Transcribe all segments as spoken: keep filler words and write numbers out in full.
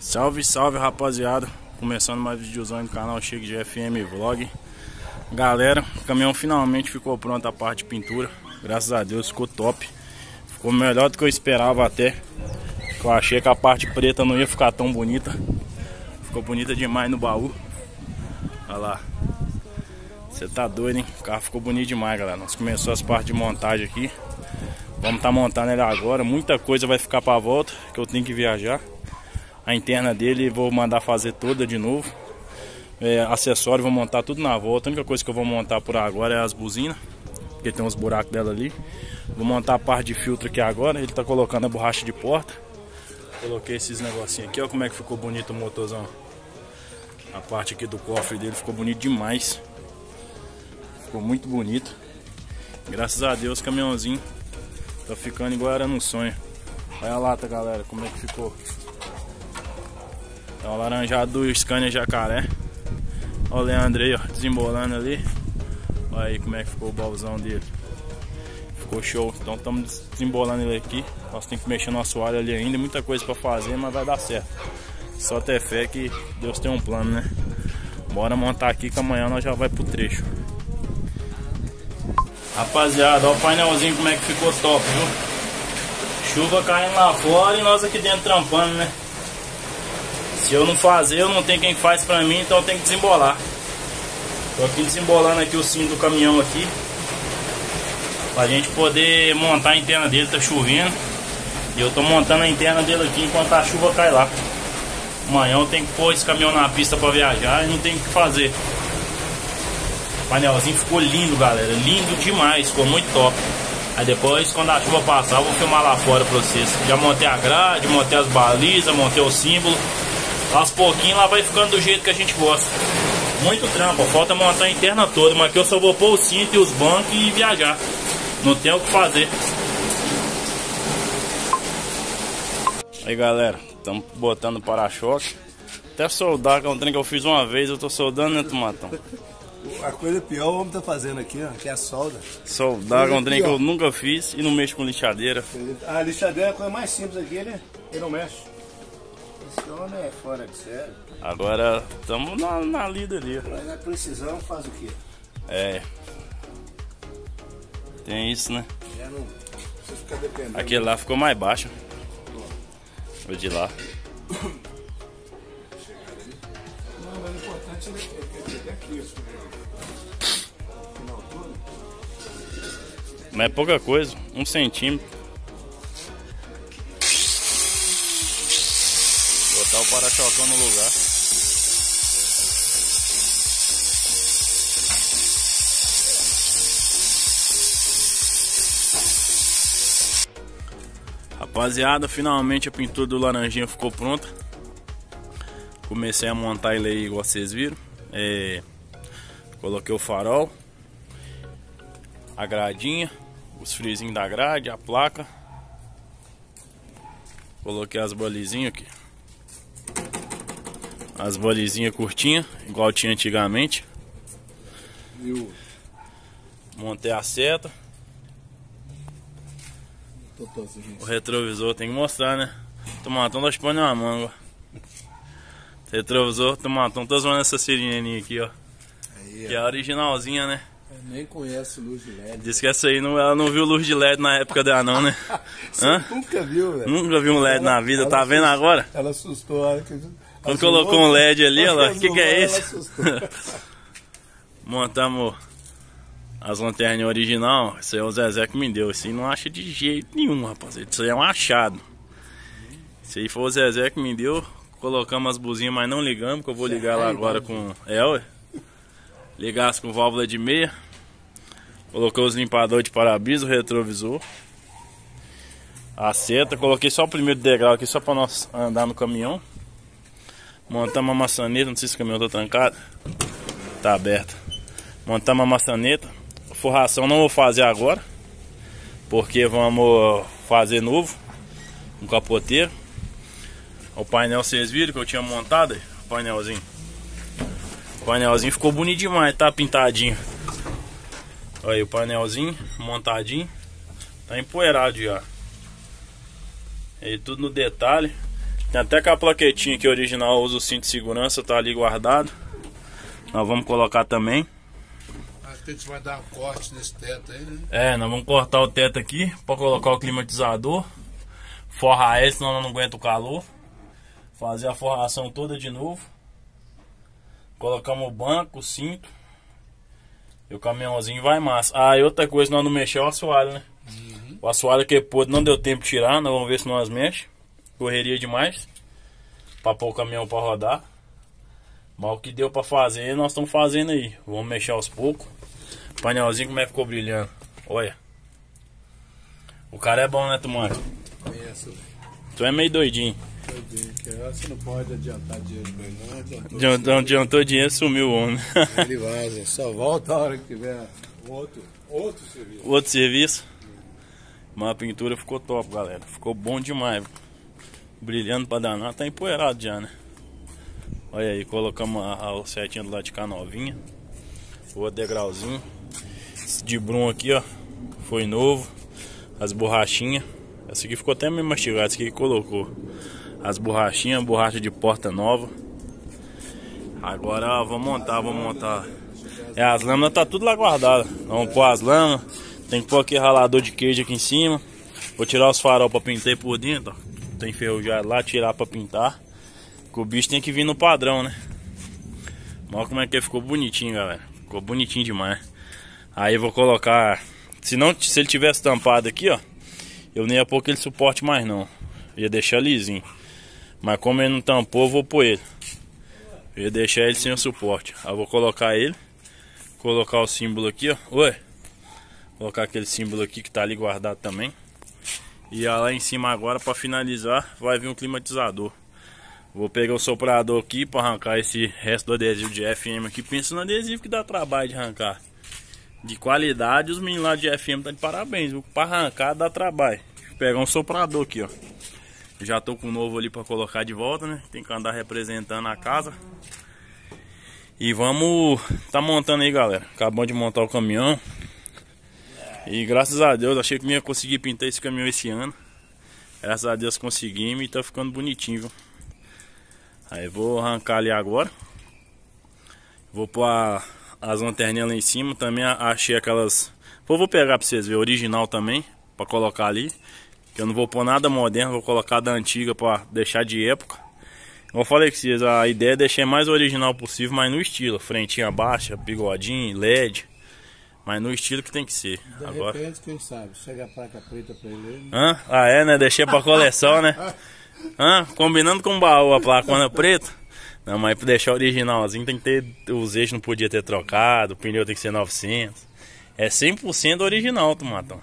Salve, salve, rapaziada. Começando mais videozão no canal Chega de F M Vlog. Galera, o caminhão finalmente ficou pronto, a parte de pintura. Graças a Deus ficou top. Ficou melhor do que eu esperava até. Eu achei que a parte preta não ia ficar tão bonita. Ficou bonita demais no baú. Olha lá. Você tá doido, hein? O carro ficou bonito demais, galera. Nós começamos as partes de montagem aqui. Vamos estar tá montando ele agora. Muita coisa vai ficar pra volta, que eu tenho que viajar. A interna dele vou mandar fazer toda de novo. É, acessório vou montar tudo na volta. A única coisa que eu vou montar por agora é as buzinas, porque tem uns buracos dela ali. Vou montar a parte de filtro aqui agora. Ele tá colocando a borracha de porta. Coloquei esses negocinhos aqui, ó, como é que ficou bonito o motorzão. A parte aqui do cofre dele ficou bonito demais. Ficou muito bonito. Graças a Deus o caminhãozinho tá ficando igual era no sonho. Olha a lata, galera, como é que ficou. É o laranjado do Scania Jacaré. Olha o Leandro aí, ó, desembolando ali. Olha aí como é que ficou o baúzão dele. Ficou show. Então estamos desembolando ele aqui. Nós temos que mexer no assoalho ali ainda. Muita coisa para fazer, mas vai dar certo. Só ter fé que Deus tem um plano, né? Bora montar aqui que amanhã nós já vai pro trecho. Rapaziada, olha o painelzinho como é que ficou top, viu? Chuva caindo lá fora e nós aqui dentro trampando, né? Se eu não fazer, eu não tenho quem faz pra mim, então eu tenho que desembolar. Tô aqui desembolando aqui o cinto do caminhão aqui, pra gente poder montar a interna dele. Tá chovendo e eu tô montando a interna dele aqui enquanto a chuva cai lá. Amanhã eu tenho que pôr esse caminhão na pista pra viajar e não tem o que fazer. O painelzinho ficou lindo, galera, lindo demais, ficou muito top. Aí depois, quando a chuva passar, eu vou filmar lá fora pra vocês. Já montei a grade, montei as balizas, montei o símbolo. Aos pouquinhos lá vai ficando do jeito que a gente gosta. Muito trampo, falta montar a interna toda, mas aqui eu só vou pôr o cinto e os bancos e viajar. Não tem o que fazer. Aí, galera, estamos botando para-choque. Até soldar, que é um trem que eu fiz uma vez, eu tô soldando, né, Tomatão? A coisa pior o homem tá fazendo aqui, ó, que é a solda. Soldar, que é um trem que eu nunca fiz e não mexo com lixadeira. A lixadeira é a coisa mais simples aqui, né? Ele não mexe. Esse homem é fora de sério. Agora estamos na, na lida ali. Mas na precisão faz o quê? É. Tem isso, né? Já não. Você fica dependendo. Aquele lá ficou mais baixo. O de lá. Não, mas o importante é que aqui, isso. Mas é pouca coisa, um centímetro. Botar o para-chocão no lugar. Rapaziada, finalmente a pintura do laranjinha ficou pronta. Comecei a montar ele aí, igual vocês viram. É, coloquei o farol, a gradinha, os frisinhos da grade, a placa. Coloquei as balizinhas aqui. As balizinhas curtinhas, igual tinha antigamente. Viu? Montei a seta. O retrovisor tem que mostrar, né? Tomatão tá chupando uma manga. Retrovisor, Tomatão tá zoando essa sirene aqui, ó. Aí, que é a originalzinha, né? Eu nem conheço luz de L E D. Diz que essa aí não, ela não viu luz de L E D na época dela, não, né? Você Hã? nunca viu, velho? Nunca viu um L E D ela, na vida, tá assustou, vendo agora? Ela assustou a hora que. Quando colocou um L E D ali, ó, o que, que é isso? Montamos as lanternas original. Isso aí é o Zezé que me deu. Isso aí não acha de jeito nenhum, rapaziada. Isso aí é um achado. Isso aí foi o Zezé que me deu. Colocamos as buzinhas, mas não ligamos, que eu vou ligar lá agora com... É, ué. Ligasse com válvula de meia. Coloquei os limpadores de para-brisa, o retrovisor. A seta. Coloquei só o primeiro degrau aqui, só pra nós andar no caminhão. Montamos a maçaneta. Não sei se o caminhão tá trancado. Tá aberto. Montamos a maçaneta. Forração não vou fazer agora, porque vamos fazer novo. Um capoteiro. O painel vocês viram que eu tinha montado aí? O painelzinho. O painelzinho ficou bonito demais, tá pintadinho. Olha aí o painelzinho montadinho. Tá empoeirado já. Aí tudo no detalhe. Tem até com a plaquetinha aqui original, usa o cinto de segurança, tá ali guardado. Nós vamos colocar também. A gente vai dar um corte nesse teto aí, né? É, nós vamos cortar o teto aqui para colocar o climatizador. Forrar ele, senão não aguenta o calor. Fazer a forração toda de novo. Colocamos o banco, o cinto. E o caminhãozinho vai massa. Ah, e outra coisa, nós não mexemos o assoalho, né? Uhum. O assoalho que é podre, não deu tempo de tirar. Nós vamos ver se nós mexemos. Correria demais para pôr o caminhão para rodar. Mas o que deu para fazer, nós estamos fazendo aí. Vamos mexer aos poucos. O painelzinho como é que ficou brilhando. Olha. O cara é bom, né, Tomate? Conheço. Tu é meio doidinho. Doidinho, que você não pode adiantar dinheiro pra ele, não. Adiantou, adiantou, adiantou dinheiro, sumiu o homem. Ele vaza, só volta a hora que tiver outro, outro serviço. Outro serviço. Mas a pintura ficou top, galera. Ficou bom demais. Brilhando pra danar. Tá empoeirado já, né? Olha aí, colocamos a, a setinha do lado de cá novinha. O outro degrauzinho. Esse de brum aqui, ó. Foi novo. As borrachinhas. Essa aqui ficou até meio mastigada. Essa aqui que colocou. As borrachinhas, borracha de porta nova. Agora vamos montar, vamos montar. É, as lâminas tá tudo lá guardado. Vamos pôr as lâminas. Tem que pôr aqui ralador de queijo aqui em cima. Vou tirar os farol pra pintar aí por dentro, ó. Tem enferrujado lá, tirar pra pintar. Que o bicho tem que vir no padrão, né? Olha como é que ficou bonitinho, galera. Ficou bonitinho demais. Aí eu vou colocar. Se, não, se ele tivesse tampado aqui, ó, eu nem ia pôr aquele suporte mais não. Eu ia deixar lisinho. Mas como ele não tampou, eu vou pôr ele. Eu ia deixar ele sem o suporte. Aí eu vou colocar ele. Colocar o símbolo aqui, ó. Oi. Colocar aquele símbolo aqui que tá ali guardado também. E lá em cima agora, para finalizar, vai vir um climatizador. Vou pegar o soprador aqui para arrancar esse resto do adesivo de F M aqui. Pensa no adesivo que dá trabalho de arrancar. De qualidade, os meninos lá de F M tá de parabéns. Para arrancar dá trabalho. Vou pegar um soprador aqui, ó. Já tô com o novo ali para colocar de volta, né? Tem que andar representando a casa. E vamos tá montando aí, galera. Acabamos de montar o caminhão. E graças a Deus, achei que não ia conseguir pintar esse caminhão esse ano. Graças a Deus conseguimos e tá ficando bonitinho, viu? Aí vou arrancar ali agora. Vou pôr a, as lanterninhas lá em cima. Também achei aquelas... Pô, vou pegar pra vocês verem, original também, pra colocar ali. Que eu não vou pôr nada moderno, vou colocar da antiga pra deixar de época. Como eu falei com vocês, a ideia é deixar mais original possível, mas no estilo. Frentinha baixa, bigodinho, L E D. Mas no estilo que tem que ser. De agora... repente, quem sabe, chega a placa preta pra ele. Né? Hã? Ah é, né? Deixei pra coleção, né? Hã? Combinando com o baú a placona preta. Não, mas pra deixar originalzinho tem que ter... Os eixos não podia ter trocado, o pneu tem que ser novecentos. É cem por cento original, Tomatão.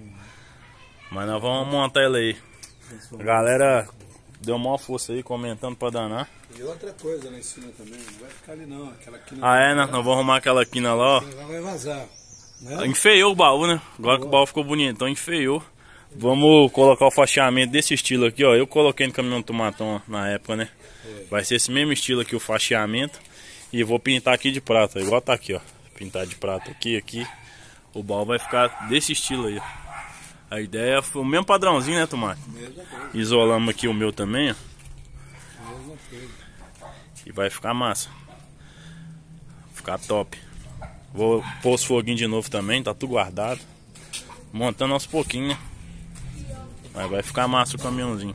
Mas nós vamos montar ele aí. A galera deu maior força aí, comentando pra danar. E outra coisa lá em cima também, não vai ficar ali não. Aquela quina. Ah é, né? Nós vamos arrumar aquela quina lá, ó. Ela vai vazar. Né? Enfeiou o baú, né? Agora que o baú ficou bonito, então enfeiou. Vamos colocar o fatiamento desse estilo aqui, ó. Eu coloquei no caminhão do Tomatão na época, né? Vai ser esse mesmo estilo aqui, o fatiamento. E vou pintar aqui de prata, igual tá aqui, ó. Pintar de prata aqui, aqui. O baú vai ficar desse estilo aí, ó. A ideia foi o mesmo padrãozinho, né, Tomate? Isolamos aqui o meu também, ó. E vai ficar massa. Ficar top. Vou pôr os foguinhos de novo também, tá tudo guardado. Montando aos pouquinhos, né? Mas vai ficar massa o caminhãozinho.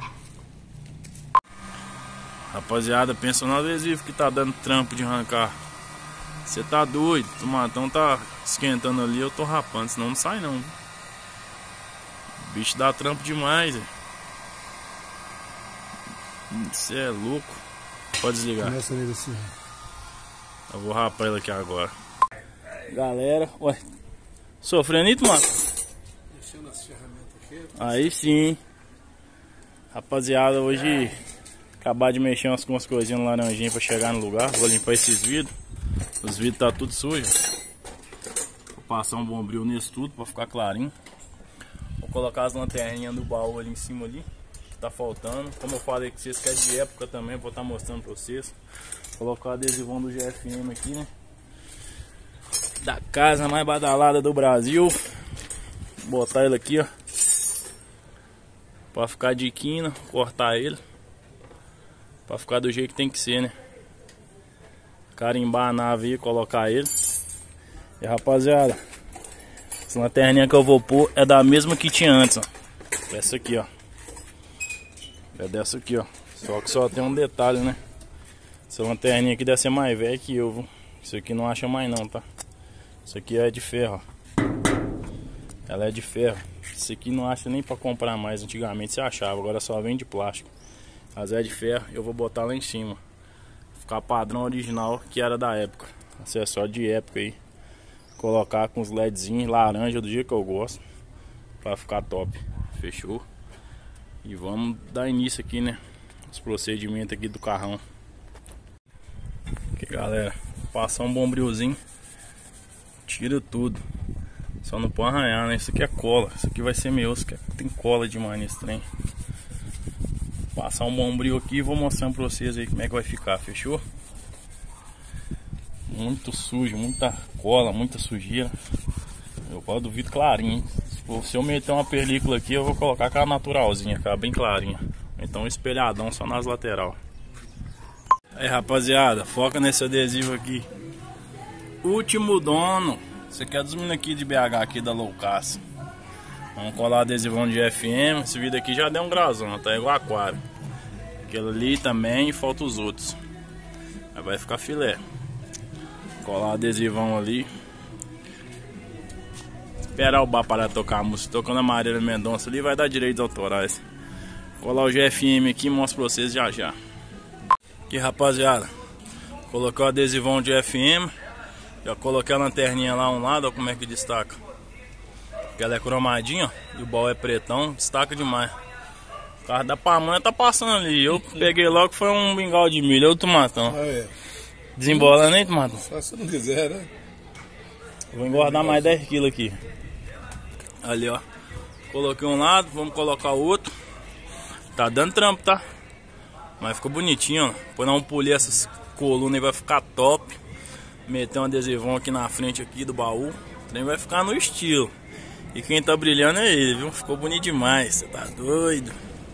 Rapaziada, pensa no adesivo que tá dando trampo de arrancar. Você tá doido, o Tomatão tá esquentando ali, eu tô rapando, senão não sai não. O bicho dá trampo demais, você é louco. Pode desligar. Começa nele assim. Eu vou rapar ele aqui agora. Galera, ué, sofrendo aí, Tomatão? Mexendo as ferramentas aqui. Aí sim. Rapaziada, hoje acabar de mexer umas, umas coisinhas no laranjinha pra chegar no lugar. Vou limpar esses vidros. Os vidros tá tudo sujo. Vou passar um bombril nisso tudo pra ficar clarinho. Vou colocar as lanterninhas do baú ali em cima ali, que tá faltando. Como eu falei que vocês querem de época também, vou estar mostrando pra vocês. Vou colocar o adesivão do G F M aqui, né? Da casa mais badalada do Brasil. Vou botar ele aqui, ó, pra ficar de quina, cortar ele. Pra ficar do jeito que tem que ser, né? Carimbar a nave aí, colocar ele. E rapaziada, essa lanterninha que eu vou pôr é da mesma que tinha antes, ó. Essa aqui, ó. É dessa aqui, ó. Só que só tem um detalhe, né? Essa lanterninha aqui deve ser mais velha que eu, viu? Isso aqui não acha mais não, tá? Isso aqui é de ferro, ó. Ela é de ferro. Isso aqui não acha nem pra comprar mais. Antigamente você achava, agora só vem de plástico. Mas é de ferro, eu vou botar lá em cima. Ficar padrão original que era da época. Acessório de época aí. Colocar com os LEDzinhos laranja do jeito que eu gosto. Pra ficar top. Fechou? E vamos dar início aqui, né? Os procedimentos aqui do carrão. Aqui, galera. Passar um bombrilzinho. Tira tudo. Só não pode arranhar, né? Isso aqui é cola. Isso aqui vai ser meu. Isso aqui tem cola demais nesse trem. Passar um bombril aqui e vou mostrando pra vocês aí como é que vai ficar. Fechou? Muito sujo, muita cola, muita sujeira. Eu gosto do vidro clarinho, hein? Se eu meter uma película aqui, eu vou colocar aquela naturalzinha, ficar bem clarinha. Então espelhadão só nas lateral. Aí, rapaziada, foca nesse adesivo aqui. Último dono. Você quer dos meninos aqui de B H, aqui da Loucaça. Vamos colar adesivão de F M. Esse vídeo aqui já deu um grauzão, tá igual aquário. Aquele ali também e falta os outros. Aí vai ficar filé. Colar adesivão ali. Esperar o bar parar de tocar a música. Tocando a Marília Mendonça ali, vai dar direitos autorais. Colar o G F M aqui e mostro pra vocês já já. Aqui, rapaziada, coloquei o adesivão de F M. Já coloquei a lanterninha lá a um lado, ó como é que destaca. Porque ela é cromadinha, ó, e o baú é pretão, destaca demais. O carro da pamonha tá passando ali. Eu peguei logo que foi um mingau de milho, eu tomatão. Desembolando, hein, tomatão? Só se não quiser, né? Vou engordar mais dez quilos aqui. Ali, ó. Coloquei um lado, vamos colocar o outro. Tá dando trampo, tá? Mas ficou bonitinho, ó. Depois nós vamos polir essas colunas e vai ficar top. Meter um adesivão aqui na frente aqui do baú. O trem vai ficar no estilo. E quem tá brilhando é ele, viu? Ficou bonito demais, você tá doido.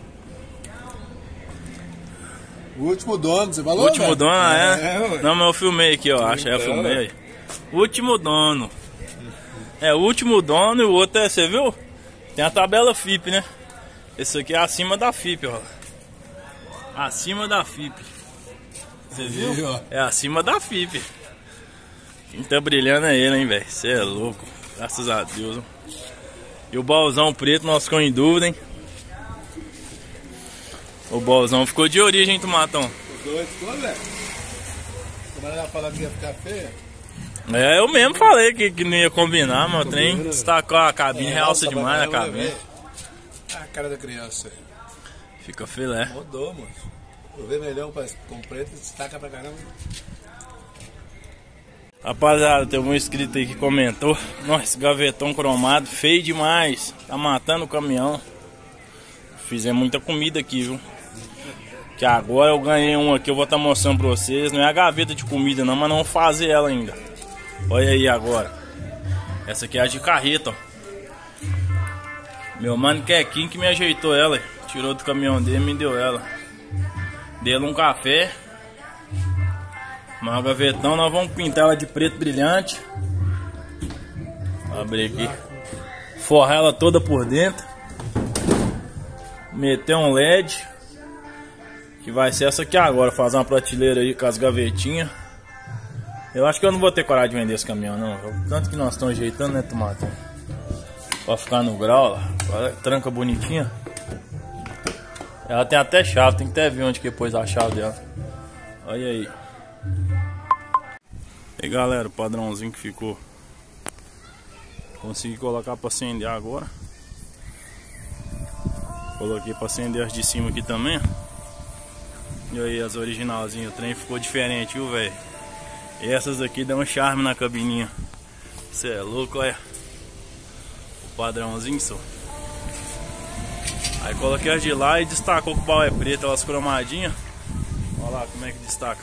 O último dono, você falou? O último velho? dono, é? é Não, mas eu filmei aqui, ó. Acho que eu filmei aí. Último dono. É, o último dono e o outro é, você viu? Tem a tabela F I P, né? Esse aqui é acima da F I P, ó. Acima da F I P. Você viu? É acima da F I P. Quem tá brilhando é ele, hein, velho. Você é louco. Graças a Deus. Ó. E o baúzão preto, nós ficamos em dúvida, hein? O baúzão ficou de origem, hein, Tomatão? Os dois ficou, velho. Como ela ia falar que ia ficar feia? É, eu mesmo falei que, que não ia combinar, mas o trem destacou a cabine, é, realça demais a cabine. A cara da criança. Fica filé. Mudou, mano. O vermelhão com preto destaca pra caramba. Rapaziada, tem um inscrito aí que comentou. Nossa, esse gavetão cromado, feio demais. Tá matando o caminhão. Fizemos muita comida aqui, viu? Que agora eu ganhei um aqui, eu vou estar tá mostrando pra vocês. Não é a gaveta de comida não, mas não vou fazer ela ainda. Olha aí agora. Essa aqui é a de carreta, ó. Meu mano Quequinho que me ajeitou ela. Tirou do caminhão dele e me deu ela. Dei-lhe um café. Uma gavetão, nós vamos pintar ela de preto brilhante. Vou abrir aqui. Forrar ela toda por dentro. Meter um L E D. Que vai ser essa aqui agora. Fazer uma prateleira aí com as gavetinhas. Eu acho que eu não vou ter coragem de vender esse caminhão não. Tanto que nós estamos ajeitando, né, Tomate? Pra ficar no grau lá. Olha, tranca bonitinha. Ela tem até chave. Tem que até ver onde que pôs a chave dela. Olha aí. E aí, galera, o padrãozinho que ficou. Consegui colocar para acender agora. Coloquei para acender as de cima aqui também. E aí as originalzinhas. O trem ficou diferente, viu, velho? E essas aqui dão um charme na cabininha. Você é louco, olha. O padrãozinho só. Aí coloquei as de lá e destacou que o pau é preto, elas cromadinhas. Olha lá como é que destaca.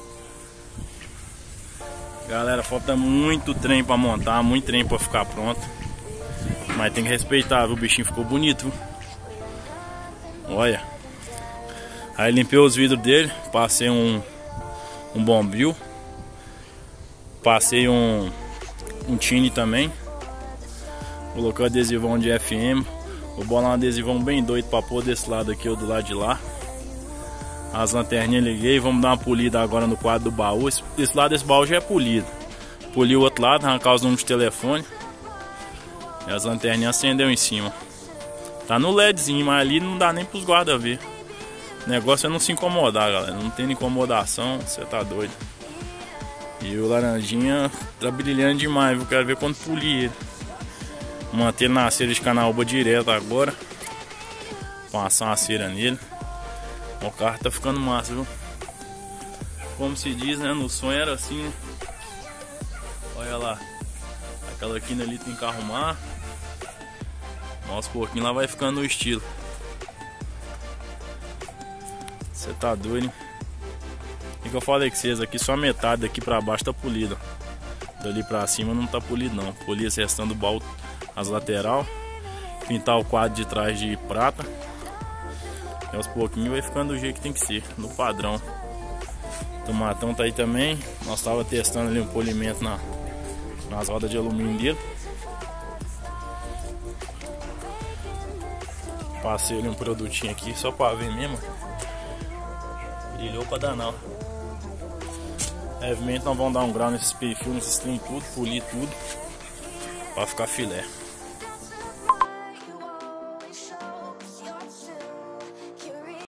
Galera, falta muito trem pra montar, muito trem pra ficar pronto. Mas tem que respeitar, viu? O bichinho ficou bonito, viu? Olha. Aí limpei os vidros dele, passei um, um bombril, passei um, um tine também, coloquei o adesivão de F M. Vou bolar um adesivão bem doido pra pôr desse lado aqui ou do lado de lá. As lanterninhas liguei, vamos dar uma polida agora no quadro do baú. Esse, esse lado desse baú já é polido. Poli o outro lado, arrancar os números de telefone. E as lanterninhas acendeu em cima. Tá no LEDzinho, mas ali não dá nem pros guardas ver. O negócio é não se incomodar, galera. Não tem incomodação, você tá doido. E o laranjinha tá brilhando demais, eu quero ver quando polir ele. Manter na cera de canaúba direto agora. Passar uma cera nele. O carro tá ficando massa, viu? Como se diz, né? No sonho era assim, né? Olha lá. Aquela quina ali tem que arrumar. Nossa, pouquinho lá vai ficando no estilo. Você tá doido, hein? O que eu falei com vocês aqui, só a metade daqui pra baixo tá polida. Dali pra cima não tá polido não. Polir esse restante do baú, as lateral. Pintar o quadro de trás de prata. E aos pouquinhos vai ficando do jeito que tem que ser, no padrão. O tomatão tá aí também. Nós tava testando ali um polimento na, nas rodas de alumínio dele. Passei ali um produtinho aqui só pra ver mesmo. Brilhou pra danar. Levemente nós vamos dar um grau nesses perfis, nesses trem tudo, polir tudo pra ficar filé.